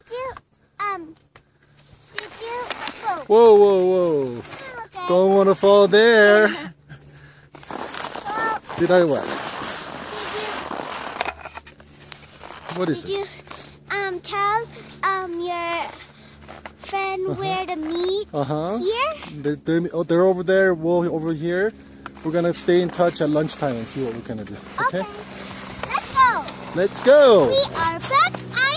Whoa. Whoa, whoa, whoa. Okay. Don't want to fall there. Well, Did I what? What is did it? you tell your friend where to meet here? They're over there. We'll over here. We're gonna stay in touch at lunchtime and see what we're gonna do. Okay? Let's go. Let's go. We are back.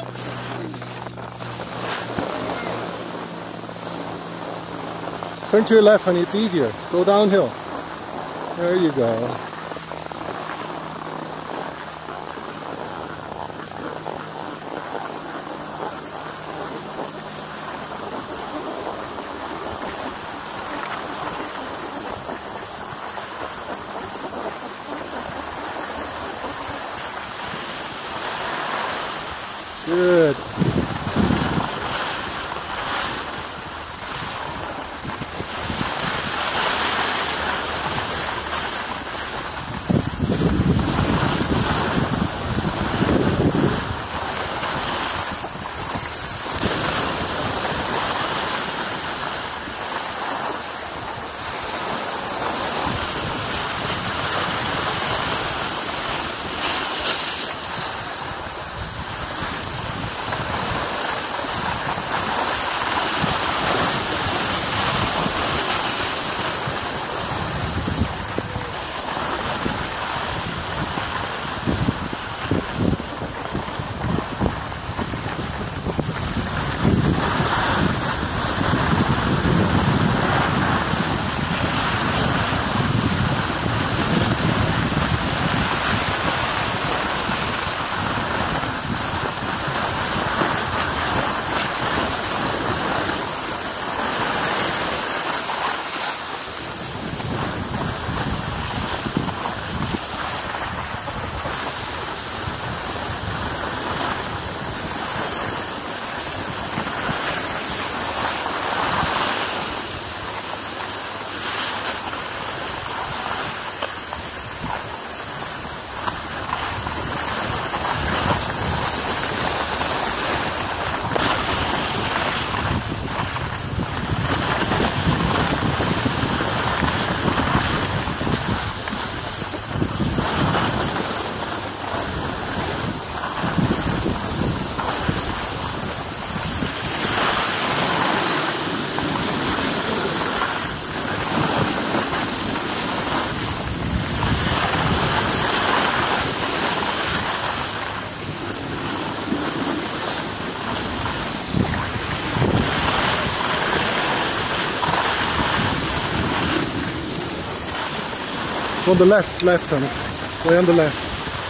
Turn to your left, honey. It's easier. Go downhill. There you go. Good. On the left, honey. Way on the left.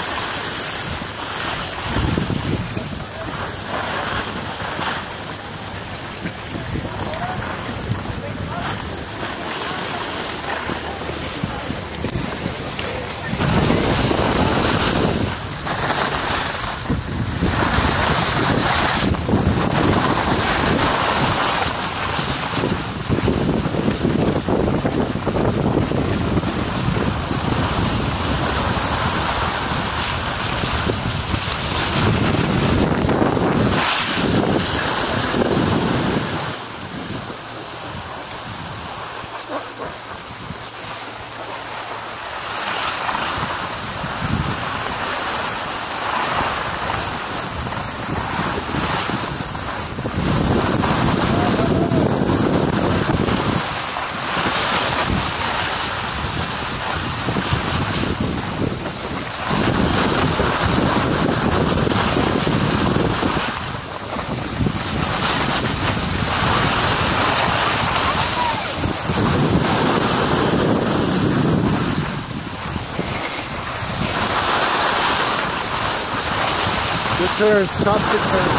Good turns, chopstick turns.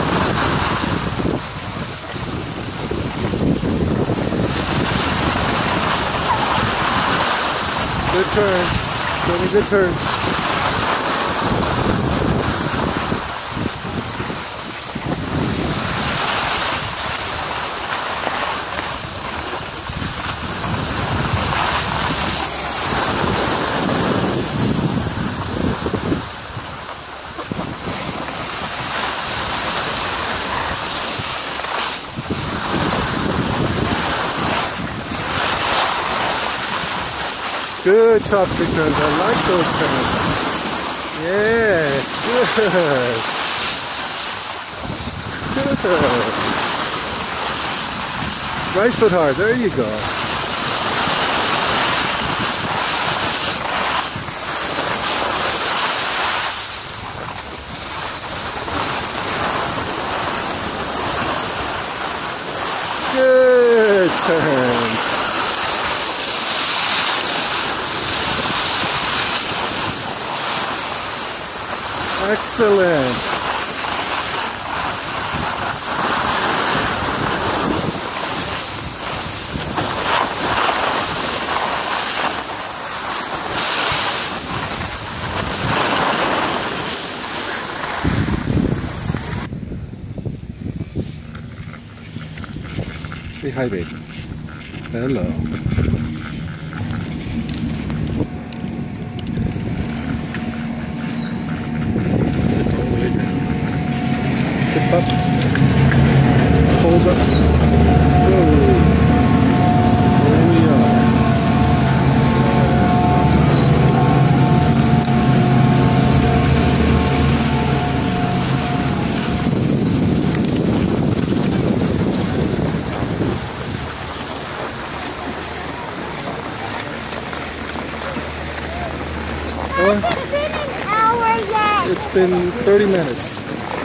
Good turns. Show me good turns. Good chopstick turns. I like those turns. Yes, good. Good. Right foot hard. There you go. Good turns. Excellent. Say hi, babe. Hello. Tip up. Pulls up. Whoa. There we are. Has it been an hour yet? It's been 30 minutes.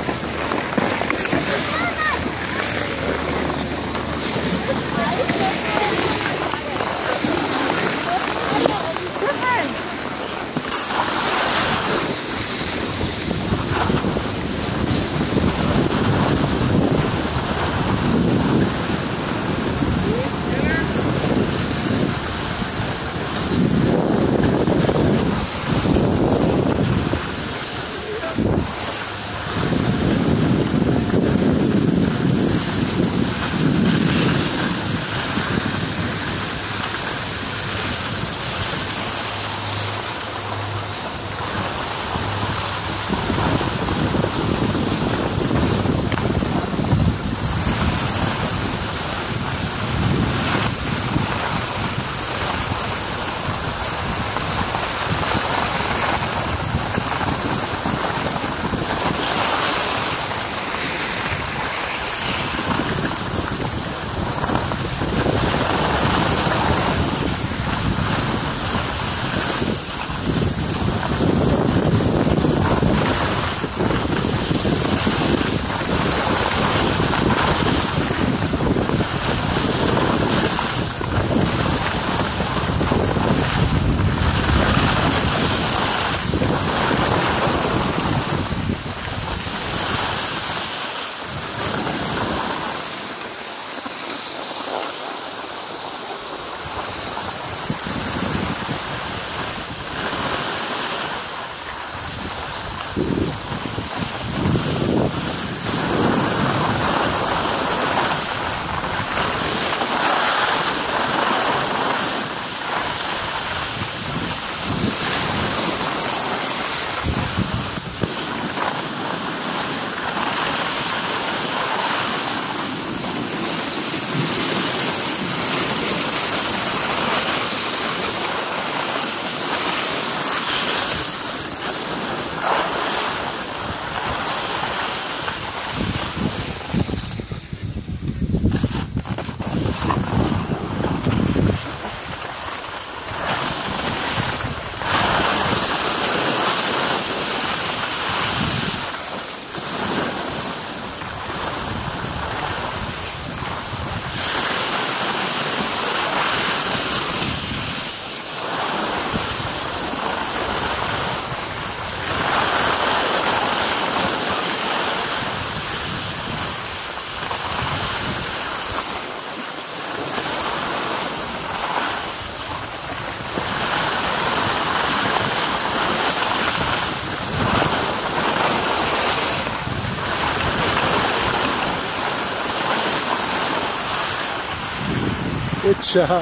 Good job.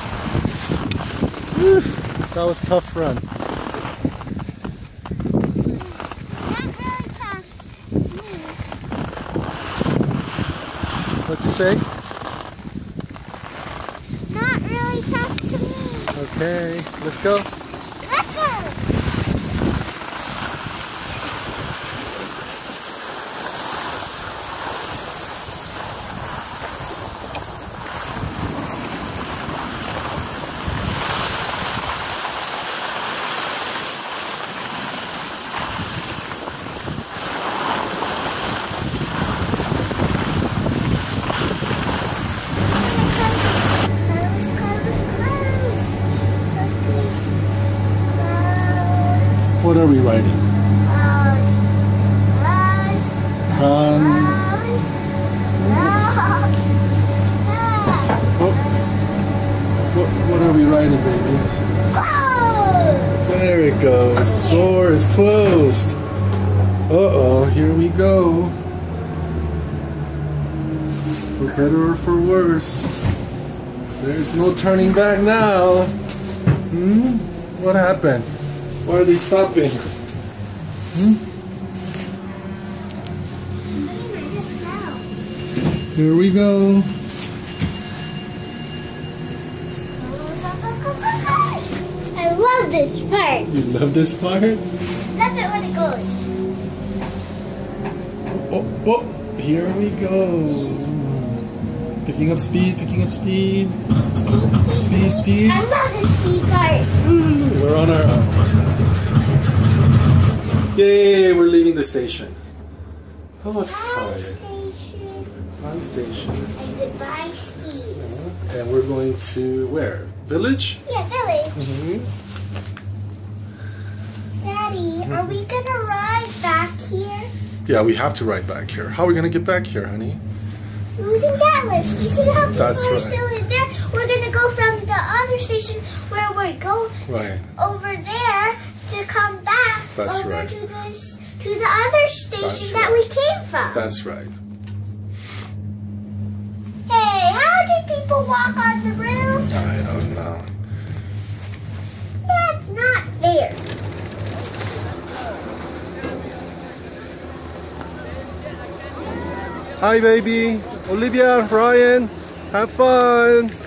Whew, that was a tough run. Not really tough. What'd you say? Not really tough to me. Okay. Okay, let's go. Let's go. What are we riding? What are we riding, baby? There it goes. Door is closed. Uh-oh, here we go. For better or for worse. There's no turning back now. What happened? Why are they stopping? Here we go. I love this part. You love this part? Love it when it goes. Oh, here we go. Picking up speed, picking up speed. Speed. I love the speed part. We're on our own. Yay, we're leaving the station. Oh, it's Bye quiet. station. Bye station. And goodbye skis. And we're going to where? Village? Yeah, village. Mm-hmm. Daddy, are we gonna ride back here? Yeah, we have to ride back here. How are we going to get back here, honey? Using that lift. You see how people That's are right. still in there? We're gonna go from the other station where we're going Right. over there to come back That's over right. to the other station That's that right. we came from. That's right. Hey, how do people walk on the roof? I don't know. That's not fair. Hi, baby. Olivia, Ryan, have fun.